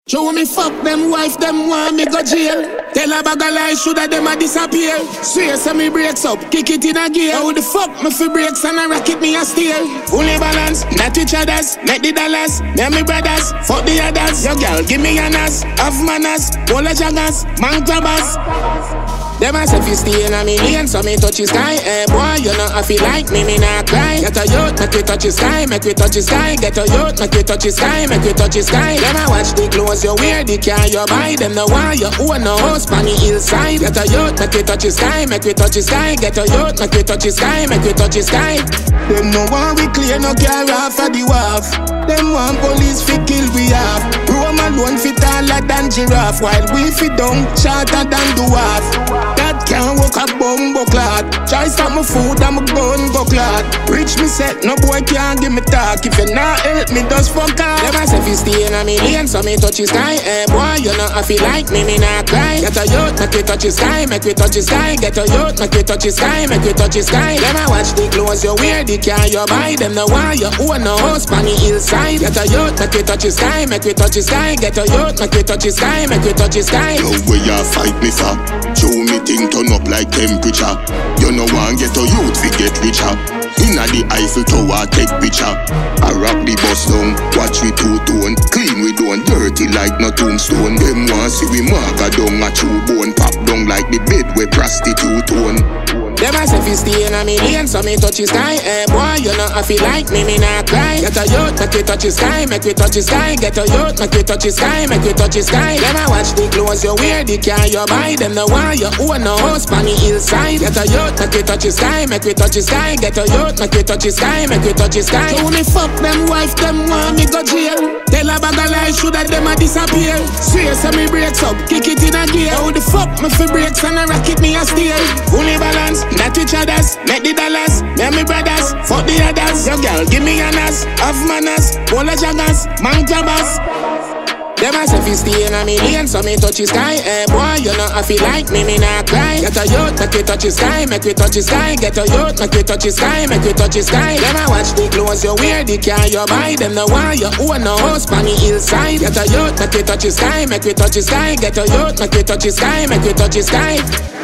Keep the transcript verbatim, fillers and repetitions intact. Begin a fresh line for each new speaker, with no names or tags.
Show me fuck them wife, them want me go jail. Tell a bag of lies, shoulda them a disappear. Swear so me breaks up, kick it in a gear. How the fuck me fi breaks and a rocket me a steal? Fully balance, not each others, make the dollars. Me and me brothers, fuck the others. Your girl give me an ass, have manners, all the jaggers, man grabbers. Them a say fi stay in a me lane, so me touch the sky. Eh boy, you know I feel like me, me not cry. Get a youth, make we touch the sky, make we touch the sky. Get a youth, make we touch the sky, make we touch the sky. Them a watch the clothes you wear, the car you buy. Them no want you own no house pon the hillside. Get a youth, make we touch the sky, make we touch the sky. Get a youth, make we touch the sky, make we touch the sky. Them no want we clear no car off of the wharf. Them want police fi kill we off. Rome alone fit taller than giraffe, while we fit down shorter than dwarf. That can't walk a bumbo clot. Try stop my food and my gun go clot. Rich me set, no boy can't give me talk. If you not help me, just fuck off. Them a say fi stay in a me lane, so me touch the sky. Eh boy, you know I feel like me, me not cry. Get a youth, make we touch the sky, make we touch the sky. Get a youth, make we touch the sky, make we touch the sky. Them a watch the clothes you wear, the car you buy. Them no want you own no house pon the hillside. Get a youth, make we touch the sky, make we touch the sky. Get a youth, make we touch the sky, make we touch the sky.
No way you fight me for. Show me thing turn up like temperature. You no want get a youth fi get richer. Inna the Eiffel Tower take picture. I rock the bus down, watch we two-tone. Clean we don't dirty like no tombstone. Them want see we mark a down a chew bone. Pop down like the bed where prostitute own.
Them a say fi stay in a me lane, so me touch the sky. Eh boy, you know I feel like me, me not cry. Get a youth, make we touch the sky, make we touch the sky. Get a youth, make we touch the sky, make we touch the sky. Them a watch the clothes you wear, the car you buy. Them no want you own no house pon the hillside. Get a youth, make we touch the sky, make we touch the sky. Get a youth, make we touch the sky, make we touch the sky. Show me fuck them wife, them want me go jail. Tell a bag of lies, shoulda them a disappear. Swear so me breaks up, kick it in a gear. How the fuck me fi breaks and a rocket me a steal? Fully balance, not each others, make the dollars. Me and me brothers, fuck the others. Your girl give me an ass, have manners, all the jaggers, man grabbers. Them a say fi stay in a me lane, so me touch the sky. Eh boy, you know I feel like me, me not cry. Get a youth, make we touch the sky, make we touch the sky. Get a youth, make we touch the sky, make we touch the sky. Them a watch the clothes you wear, the car you buy. Them no want you own no house pon the hillside. Get a youth, make we touch the sky, make we touch the sky. Get a youth, make we touch the sky, make we touch the sky.